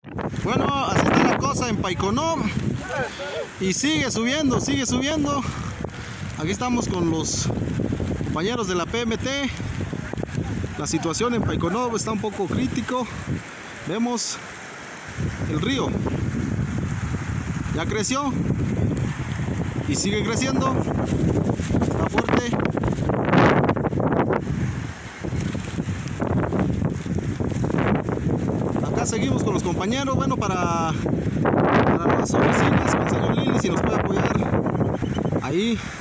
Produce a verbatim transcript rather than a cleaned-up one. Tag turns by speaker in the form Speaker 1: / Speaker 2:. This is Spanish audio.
Speaker 1: Bueno, así está la cosa en Paiconó. Y sigue subiendo, sigue subiendo. Aquí estamos con los compañeros de la P M T. La situación en Paiconó está un poco crítico. Vemos el río. Ya creció. Y sigue creciendo. Está fuerte. Acá seguimos con los compañeros. Bueno, para, para las oficinas con el señor Lili, si nos puede apoyar ahí.